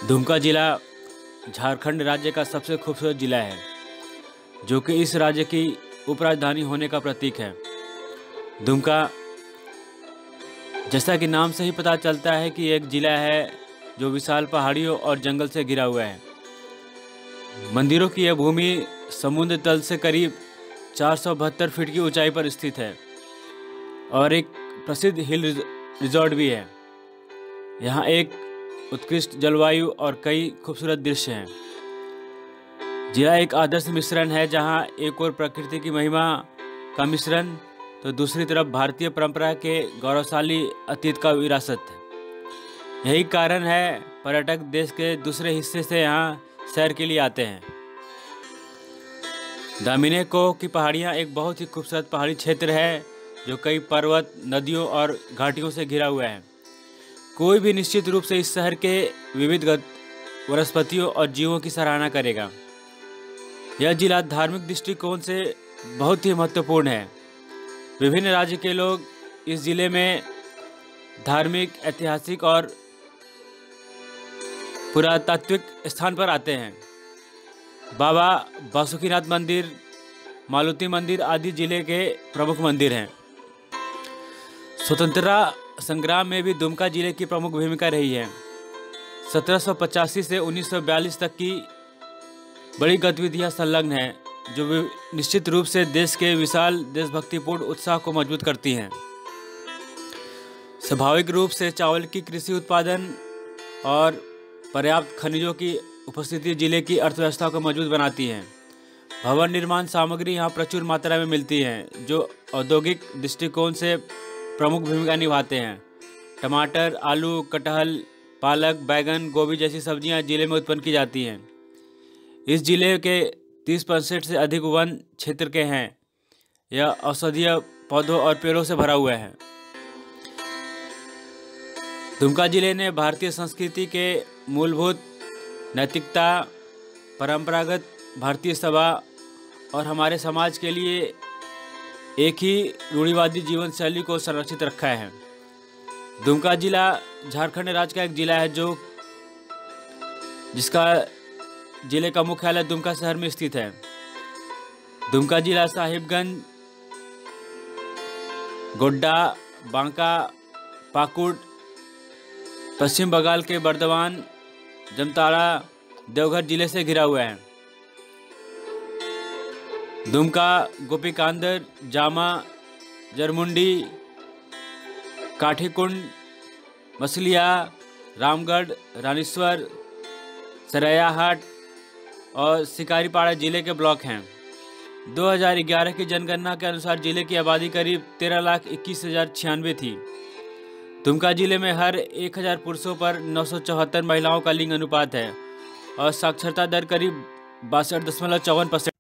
दुमका जिला झारखंड राज्य का सबसे खूबसूरत जिला है, जो कि इस राज्य की उपराजधानी होने का प्रतीक है। दुमका, जैसा कि नाम से ही पता चलता है कि एक जिला है जो विशाल पहाड़ियों और जंगल से घिरा हुआ है। मंदिरों की यह भूमि समुद्र तल से करीब 472 फीट की ऊंचाई पर स्थित है और एक प्रसिद्ध हिल रिजॉर्ट भी है। यहाँ एक उत्कृष्ट जलवायु और कई खूबसूरत दृश्य हैं। जिला एक आदर्श मिश्रण है, जहाँ एक ओर प्रकृति की महिमा का मिश्रण तो दूसरी तरफ भारतीय परंपरा के गौरवशाली अतीत का विरासत है। यही कारण है पर्यटक देश के दूसरे हिस्से से यहाँ सैर के लिए आते हैं। दामिनेको की पहाड़ियाँ एक बहुत ही खूबसूरत पहाड़ी क्षेत्र है, जो कई पर्वत, नदियों और घाटियों से घिरा हुआ है। कोई भी निश्चित रूप से इस शहर के विविध वनस्पतियों और जीवों की सराहना करेगा। यह जिला धार्मिक दृष्टिकोण से बहुत ही महत्वपूर्ण है। विभिन्न राज्य के लोग इस जिले में धार्मिक, ऐतिहासिक और पुरातात्विक स्थान पर आते हैं। बाबा बासुकीनाथ मंदिर, मालुती मंदिर आदि जिले के प्रमुख मंदिर हैं। स्वतंत्रता संग्राम में भी दुमका जिले की प्रमुख भूमिका रही है। 1785 से 1942 तक की बड़ी गतिविधियां संलग्न हैं, जो निश्चित रूप से देश के विशाल देशभक्तिपूर्ण उत्साह को मजबूत करती हैं। स्वाभाविक रूप से चावल की कृषि उत्पादन और पर्याप्त खनिजों की उपस्थिति जिले की अर्थव्यवस्था को मजबूत बनाती है। भवन निर्माण सामग्री यहाँ प्रचुर मात्रा में मिलती हैं, जो औद्योगिक दृष्टिकोण से प्रमुख भूमिका निभाते हैं। टमाटर, आलू, कटहल, पालक, बैगन, गोभी जैसी सब्जियां जिले में उत्पन्न की जाती हैं। इस जिले के 30% से अधिक वन क्षेत्र के हैं। यह औषधीय पौधों और पेड़ों से भरा हुआ है। दुमका जिले ने भारतीय संस्कृति के मूलभूत नैतिकता, परंपरागत भारतीय सभा और हमारे समाज के लिए एक ही रूढ़िवादी जीवन शैली को संरक्षित रखा है। दुमका जिला झारखंड राज्य का एक जिला है, जिसका जिले का मुख्यालय दुमका शहर में स्थित है। दुमका जिला साहिबगंज, गोड्डा, बांका, पाकुड़, पश्चिम बंगाल के बर्दवान, जामताड़ा, देवघर जिले से घिरा हुआ है। दुमका, गोपीकांदर, जामा, जरमुंडी, काठीकुंड, मछलिया, रामगढ़, रानीश्वर, सरैयाहाट और शिकारीपाड़ा जिले के ब्लॉक हैं। 2011 की जनगणना के अनुसार जिले की आबादी करीब 13,21,096 थी। दुमका जिले में हर 1000 पुरुषों पर 974 महिलाओं का लिंग अनुपात है और साक्षरता दर करीब 62.54%